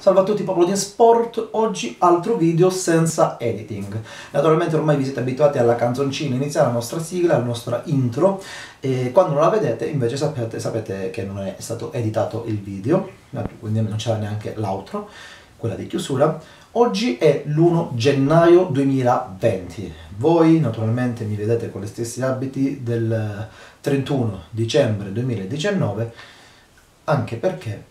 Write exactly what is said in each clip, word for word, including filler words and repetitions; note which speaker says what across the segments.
Speaker 1: Salve a tutti popolo di Sport, oggi altro video senza editing. Naturalmente ormai vi siete abituati alla canzoncina iniziale, alla nostra sigla, alla nostra intro, e quando non la vedete invece sapete, sapete che non è stato editato il video, quindi non c'era neanche l'outro, quella di chiusura. Oggi è l'primo gennaio duemilaventi, voi naturalmente mi vedete con gli stessi abiti del trentuno dicembre duemiladiciannove, anche perché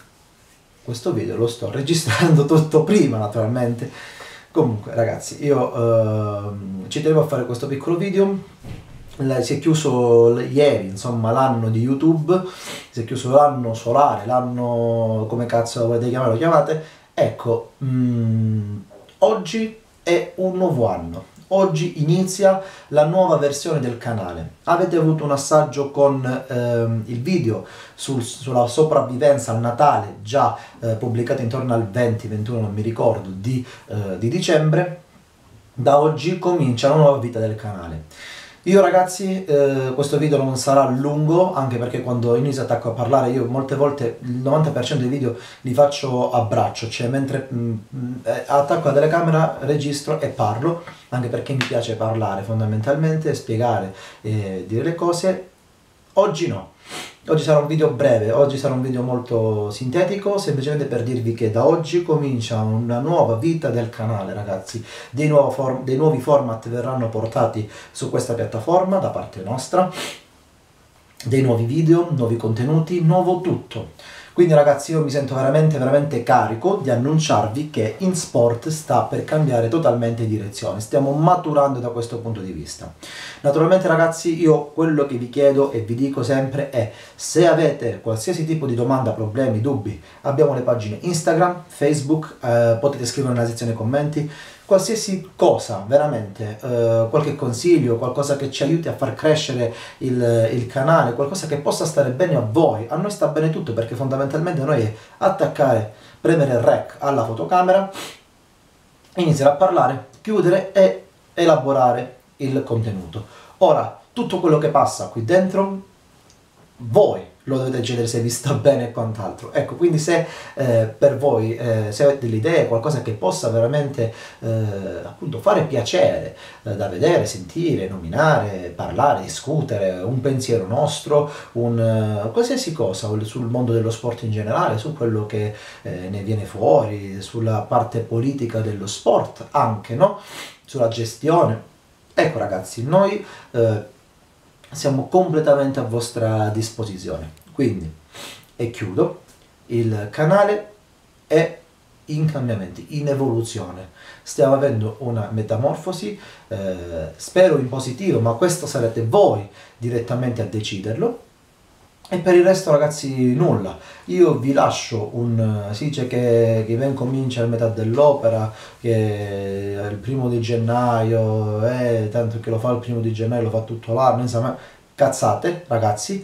Speaker 1: questo video lo sto registrando tutto prima naturalmente. Comunque ragazzi, io eh, ci tenevo a fare questo piccolo video. Si è chiuso ieri, insomma, l'anno di YouTube, si è chiuso l'anno solare, l'anno come cazzo volete chiamare, lo chiamate. Ecco, mh, oggi è un nuovo anno. Oggi inizia la nuova versione del canale. Avete avuto un assaggio con ehm, il video sul, sulla sopravvivenza al Natale, già eh, pubblicato intorno al venti ventuno, non mi ricordo, di, eh, di dicembre. Da oggi comincia la nuova vita del canale. Io ragazzi, eh, questo video non sarà lungo, anche perché quando inizio attacco a parlare io molte volte il novanta per cento dei video li faccio a braccio, cioè mentre mh, mh, attacco la telecamera, registro e parlo, anche perché mi piace parlare fondamentalmente, spiegare e dire le cose. Oggi no. Oggi sarà un video breve, oggi sarà un video molto sintetico, semplicemente per dirvi che da oggi comincia una nuova vita del canale ragazzi, dei, nuovo form dei nuovi format verranno portati su questa piattaforma da parte nostra, dei nuovi video, nuovi contenuti, nuovo tutto. Quindi ragazzi io mi sento veramente veramente carico di annunciarvi che InSport sta per cambiare totalmente direzione, stiamo maturando da questo punto di vista. Naturalmente ragazzi io quello che vi chiedo e vi dico sempre è: se avete qualsiasi tipo di domanda, problemi, dubbi, abbiamo le pagine Instagram, Facebook, eh, potete scrivere nella sezione commenti, qualsiasi cosa, veramente, eh, qualche consiglio, qualcosa che ci aiuti a far crescere il, il canale, qualcosa che possa stare bene a voi. A noi sta bene tutto, perché fondamentalmente a noi è attaccare, premere il rec alla fotocamera, iniziare a parlare, chiudere e elaborare il contenuto. Ora, tutto quello che passa qui dentro, voi lo dovete decidere se vi sta bene e quant'altro. Ecco, quindi se eh, per voi, eh, se avete delle idee, qualcosa che possa veramente eh, appunto fare piacere eh, da vedere, sentire, nominare, parlare, discutere, un pensiero nostro, un, uh, qualsiasi cosa sul mondo dello sport in generale, su quello che eh, ne viene fuori, sulla parte politica dello sport anche, no? Sulla gestione. Ecco ragazzi, noi eh, siamo completamente a vostra disposizione. Quindi, e chiudo, il canale è in cambiamenti, in evoluzione. Stiamo avendo una metamorfosi, eh, spero in positivo, ma questo sarete voi direttamente a deciderlo. E per il resto ragazzi nulla, io vi lascio un, si dice che, che ben comincia a metà dell'opera, che è il primo di gennaio, eh, tanto che lo fa il primo di gennaio, lo fa tutto l'anno, insomma, cazzate ragazzi.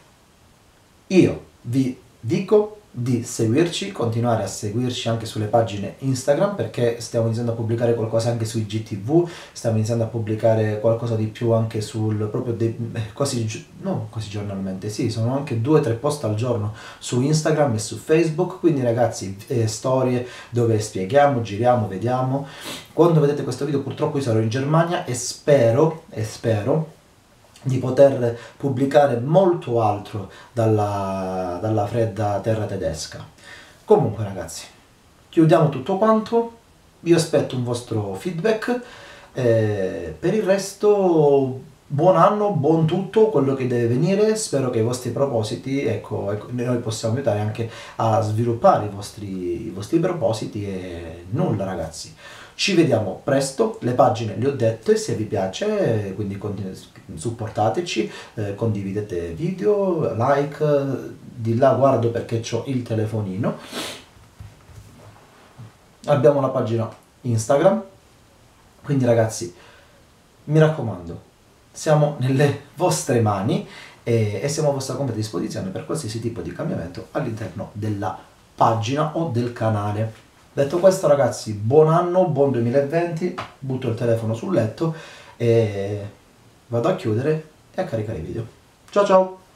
Speaker 1: Io vi dico di seguirci, continuare a seguirci anche sulle pagine Instagram, perché stiamo iniziando a pubblicare qualcosa anche sui G T V, stiamo iniziando a pubblicare qualcosa di più anche sul proprio dei, quasi, no, quasi giornalmente, sì, sono anche due o tre post al giorno su Instagram e su Facebook, quindi ragazzi eh, storie dove spieghiamo, giriamo, vediamo. Quando vedete questo video purtroppo io sarò in Germania e spero, e spero di poter pubblicare molto altro dalla, dalla fredda terra tedesca. Comunque ragazzi, chiudiamo tutto quanto, io aspetto un vostro feedback, eh, per il resto buon anno, buon tutto, quello che deve venire, spero che i vostri propositi, ecco, ecco noi possiamo aiutare anche a sviluppare i vostri, i vostri propositi e nulla ragazzi. Ci vediamo presto, le pagine le ho dette, se vi piace, quindi supportateci, eh, condividete video, like, di là guardo perché ho il telefonino. Abbiamo la pagina Instagram, quindi ragazzi, mi raccomando, siamo nelle vostre mani e, e siamo a vostra completa disposizione per qualsiasi tipo di cambiamento all'interno della pagina o del canale. Detto questo ragazzi, buon anno, buon duemilaventi, butto il telefono sul letto e vado a chiudere e a caricare i video. Ciao ciao!